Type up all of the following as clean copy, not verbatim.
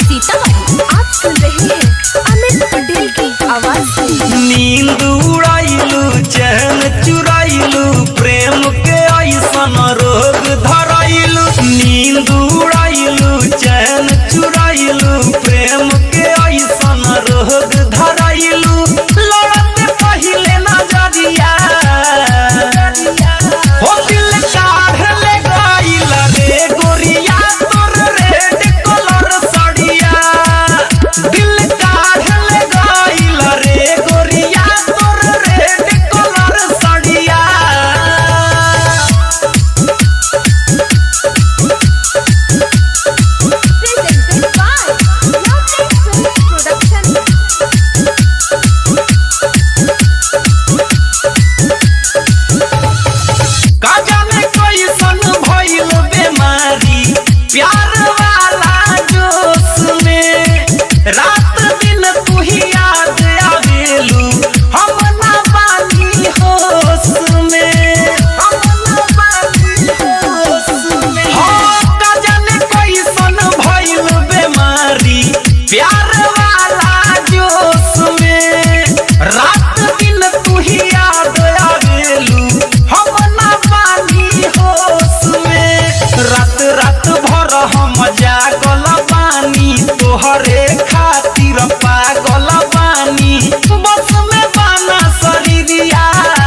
सीतामढ़ी। आप सुन रहे हैं अमित पटेल की आवाज में। नींद उड़ाइलू चैन चुराइलू प्रेम के ऐसन रोग धराइलू। नींद उड़ाइलू चैन चुराइलू प्रेम के ऐसन रोग धराइलू। लड़ते पहिले नजरिया हो दिल काढ़ ले गइल रे गोरिया तोर रेड कलर साड़िया। दिल काढ़ ले गइल रे गोरिया तोर रेड कलर साड़िया। Presented by Lovely Films Production। का जाने कैसन भइल बेमारी प्यार वाला जोश में। रात दिन तू ही याद आवेलू हम ना बानी होश में। हम ना बानी होश में। हाँ का जाने कैसन भइल बेमारी प्यार वाला जोश में। रात दिन तू ही याद आवेलू हम ना बानी होश में। रात रात भर हम जागल बानी तोहरे खातिर पागल बानी। बस में बाना शरीरिया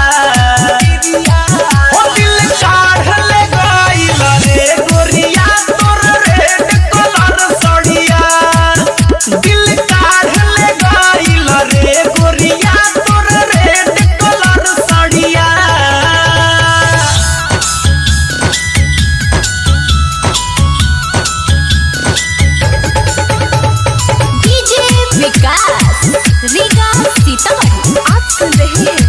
हो दिल काढ़ ले गइल रे गोरिया तोर रेड कलर साड़िया। दिल काढ़ ले गइल रे गोरिया तोर रेड कलर साड़िया। डीजे विकास रीगा सीतामढ़ी। आप सुन रहे हैं